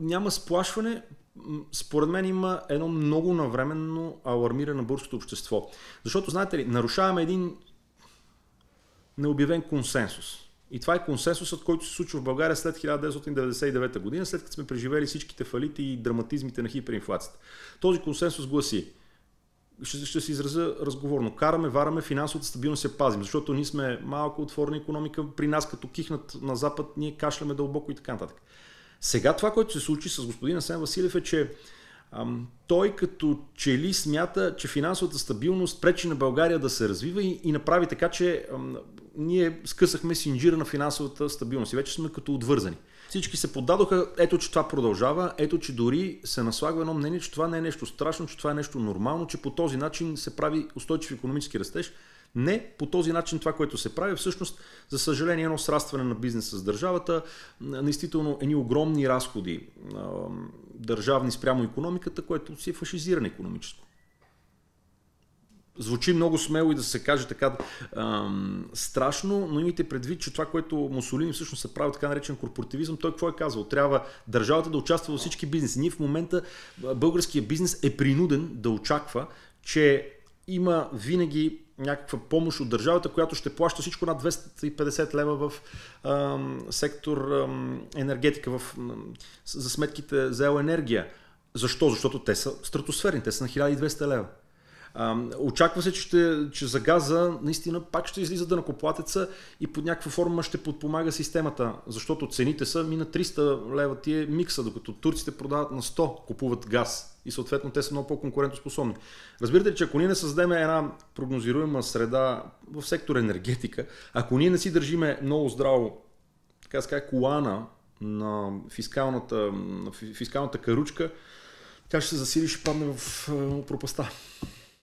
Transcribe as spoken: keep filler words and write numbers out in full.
няма сплашване. Според мен има едно много навременно алармиране на българското общество. Защото, знаете ли, нарушаваме един необявен консенсус. И това е консенсусът, който се случва в България след хиляда деветстотин деветдесет и девета година, след като сме преживели всичките фалити и драматизмите на хиперинфлацията. Този консенсус гласи: ще, ще се изразя разговорно. Караме, вараме, финансовата стабилност се пазим, защото ние сме малко отворена икономика, при нас като кихнат на запад, ние кашляме дълбоко и така нататък. Сега това, което се случи с господин Асен Василев е, че ам, той като че ли смята, че финансовата стабилност пречи на България да се развива и, и направи така, че ам, ние скъсахме синджира на финансовата стабилност и вече сме като отвързани. Всички се поддадоха, ето че това продължава, ето че дори се наслагва едно мнение, че това не е нещо страшно, че това е нещо нормално, че по този начин се прави устойчив икономически растеж. Не, по този начин това, което се прави, всъщност, за съжаление, едно срастване на бизнеса с държавата, наистина едни огромни разходи държавни спрямо икономиката, което си е фашизиране икономическо. Звучи много смело и да се каже така ам, страшно, но имайте предвид, че това, което Мусолини всъщност се прави така наречен корпоративизъм, той какво е казал? Трябва държавата да участва във всички бизнеси. Ние в момента, българския бизнес е принуден да очаква, че има винаги някаква помощ от държавата, която ще плаща всичко над двеста и петдесет лева в ам, сектор ам, енергетика, в, ам, за сметките за електроенергия. Защо? Защото те са стратосферни, те са на хиляда и двеста лева. Uh, очаква се, че, ще, че за газа наистина пак ще излиза данъкоплатеца и под някаква форма ще подпомага системата, защото цените са мина триста лева тия микса, докато турците продават на сто, купуват газ и съответно те са много по-конкурентоспособни. Разбирате ли, че ако ние не създадем една прогнозируема среда в сектор енергетика, ако ние не си държиме много здраво, така ска, колана на фискалната, на фискалната каручка, тя ще се засили и ще падне в пропаста.